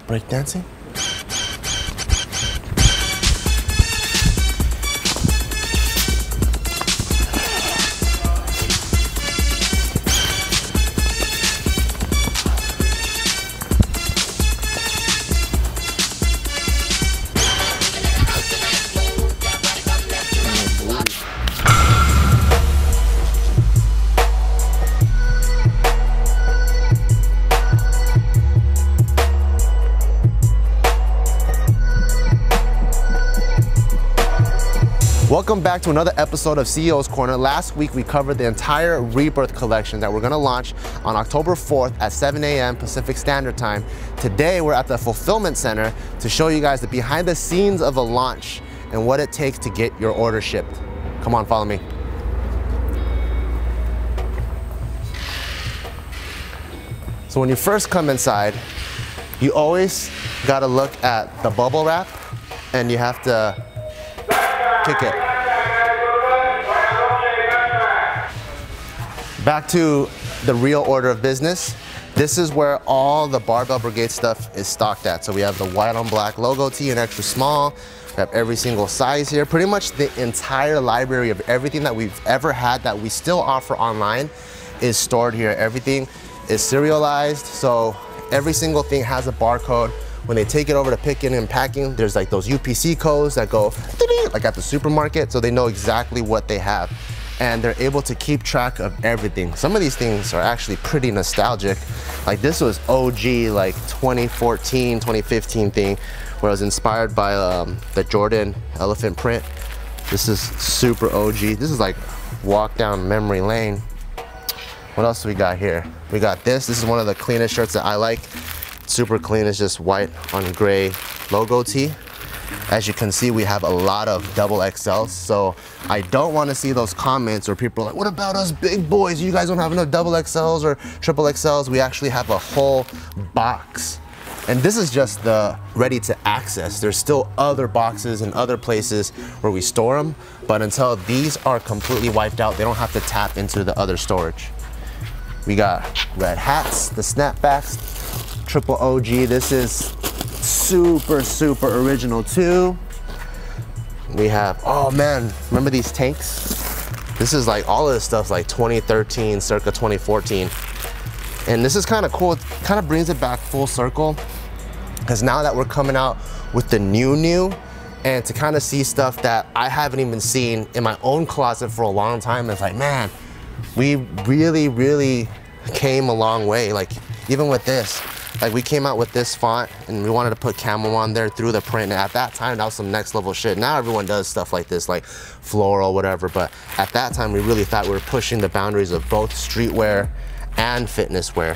Breakdancing? Welcome back to another episode of CEO's Corner. Last week we covered the entire Rebirth collection that we're gonna launch on October 4th at 7 a.m. Pacific Standard Time. Today we're at the Fulfillment Center to show you guys the behind the scenes of the launch and what it takes to get your order shipped. Come on, follow me. So when you first come inside, you always gotta look at the bubble wrap and you have to pick it. Back to the real order of business. This is where all the Barbell Brigade stuff is stocked at. So we have the white on black logo tee in extra small. We have every single size here. Pretty much the entire library of everything that we've ever had that we still offer online is stored here. Everything is serialized. So every single thing has a barcode. When they take it over to picking and packing, there's like those UPC codes that go like at the supermarket, so they know exactly what they have. And they're able to keep track of everything. Some of these things are actually pretty nostalgic. Like this was OG, like 2014, 2015 thing, where I was inspired by the Jordan elephant print. This is super OG. This is like walk down memory lane. What else do we got here? We got this. This is one of the cleanest shirts that I like. Super clean, it's just white on gray logo tee. As you can see, we have a lot of double XLs, so I don't want to see those comments where people are like, what about us big boys? You guys don't have enough double XLs or triple XLs. We actually have a whole box. And this is just the ready to access. There's still other boxes and other places where we store them, but until these are completely wiped out, they don't have to tap into the other storage. We got red hats, the snapbacks, triple OG. This is super original too. We have, oh man, remember these tanks? This is like, all of this stuff's like 2013, circa 2014. And this is kind of cool. It kind of brings it back full circle, because now that we're coming out with the new, and to kind of see stuff that I haven't even seen in my own closet for a long time, it's like, man, we really came a long way. Like even with this, like we came out with this font and we wanted to put camo on there through the print. And at that time, that was some next level shit. Now everyone does stuff like this, like floral, whatever. But at that time, we really thought we were pushing the boundaries of both streetwear and fitness wear.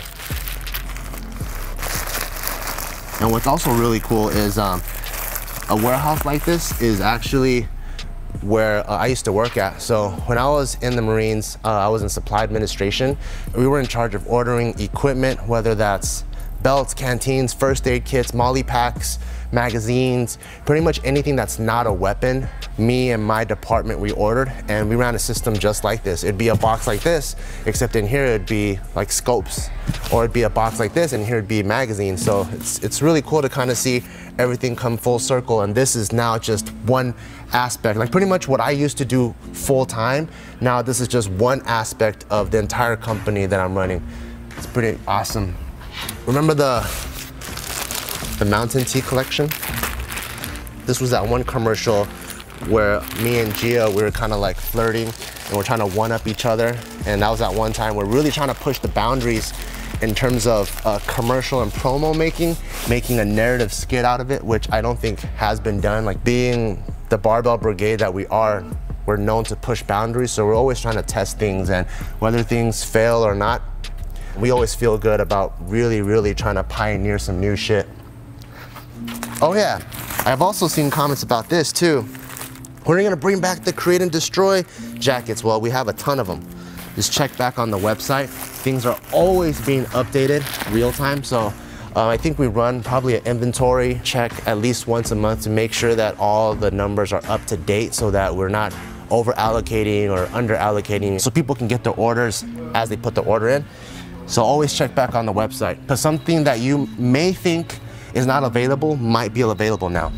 And what's also really cool is a warehouse like this is actually where I used to work at. So when I was in the Marines, I was in supply administration. We were in charge of ordering equipment, whether that's belts, canteens, first aid kits, molly packs, magazines, pretty much anything that's not a weapon. Me and my department, we ordered, and we ran a system just like this. It'd be a box like this, except in here it'd be like scopes, or it'd be a box like this and here it'd be magazines. So it's really cool to kind of see everything come full circle, and this is now just one aspect. Like pretty much what I used to do full time, now this is just one aspect of the entire company that I'm running. It's pretty awesome. Remember the Mountain Tea collection? This was that one commercial where me and Gia, we were kind of like flirting and we're trying to one up each other. And that was that one time we're really trying to push the boundaries in terms of commercial and promo making a narrative skit out of it, which I don't think has been done. Like being the Barbell Brigade that we are, we're known to push boundaries. So we're always trying to test things, and whether things fail or not, we always feel good about really trying to pioneer some new shit. Oh yeah, I've also seen comments about this too. When are you gonna bring back the Create and Destroy jackets? Well, we have a ton of them. Just check back on the website. Things are always being updated real time. So I think we run probably an inventory check at least once a month to make sure that all the numbers are up to date so that we're not over allocating or under allocating, so people can get their orders as they put the order in. So always check back on the website, because something that you may think is not available might be available now.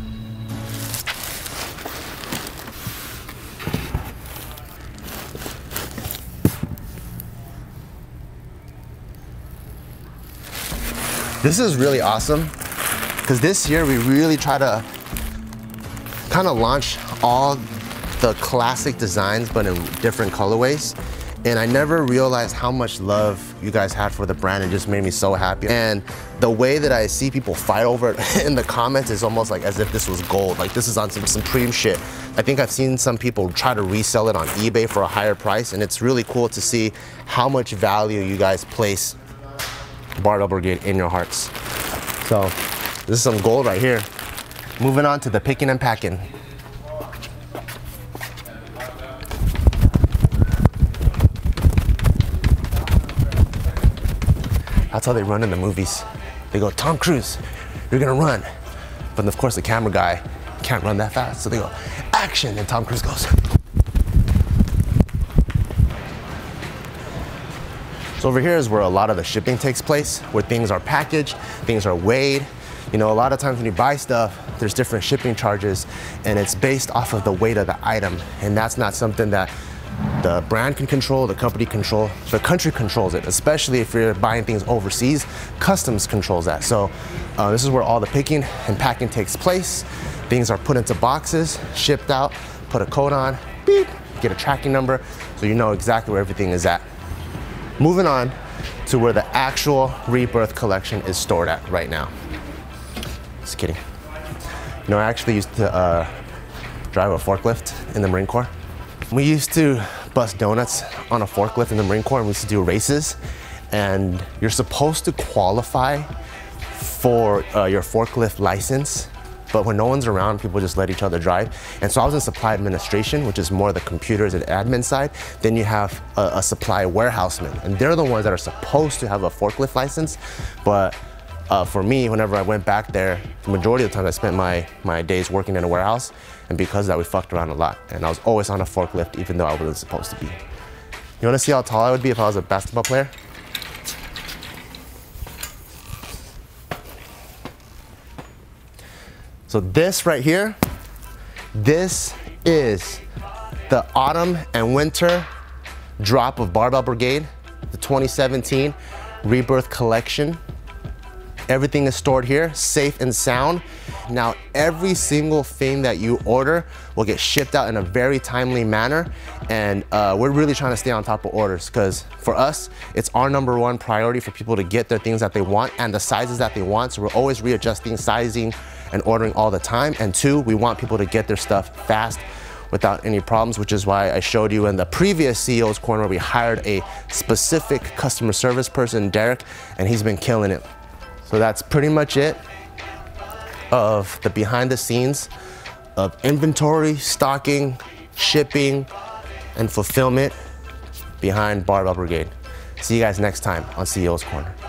This is really awesome because this year we really try to kind of launch all the classic designs but in different colorways. And I never realized how much love you guys had for the brand. It just made me so happy. And the way that I see people fight over it in the comments is almost like as if this was gold. Like this is on some supreme shit. I think I've seen some people try to resell it on eBay for a higher price, and it's really cool to see how much value you guys place Barbell Brigade in your hearts. So this is some gold right here. Moving on to the picking and packing. That's how they run in the movies. They go, Tom Cruise, you're gonna run. But of course the camera guy can't run that fast. So they go, action, and Tom Cruise goes. So over here is where a lot of the shipping takes place, where things are packaged, things are weighed. You know, a lot of times when you buy stuff, there's different shipping charges, and it's based off of the weight of the item. And that's not something that the brand can control, the company control, the country controls it, especially if you're buying things overseas, customs controls that. So this is where all the picking and packing takes place. Things are put into boxes, shipped out, put a code on, beep, get a tracking number, so you know exactly where everything is at. Moving on to where the actual Rebirth collection is stored at right now. Just kidding. You know, I actually used to drive a forklift in the Marine Corps. We used to bust donuts on a forklift in the Marine Corps, and we used to do races. And you're supposed to qualify for your forklift license, but when no one's around, people just let each other drive. And so I was in supply administration, which is more the computers and admin side. Then you have a supply warehouseman, and they're the ones that are supposed to have a forklift license. But for me, whenever I went back there, the majority of the time I spent my days working in a warehouse, and because of that, we fucked around a lot. And I was always on a forklift, even though I wasn't supposed to be. You wanna see how tall I would be if I was a basketball player? So this right here, this is the autumn and winter drop of Barbell Brigade, the 2017 Rebirth collection. Everything is stored here, safe and sound. Now, every single thing that you order will get shipped out in a very timely manner. And we're really trying to stay on top of orders, because for us, it's our #1 priority for people to get their things that they want and the sizes that they want. So we're always readjusting sizing and ordering all the time. And 2, we want people to get their stuff fast without any problems, which is why I showed you in the previous CEO's Corner, we hired a specific customer service person, Derek, and he's been killing it. So that's pretty much it of the behind the scenes of inventory, stocking, shipping, and fulfillment behind Barbell Brigade. See you guys next time on CEO's Corner.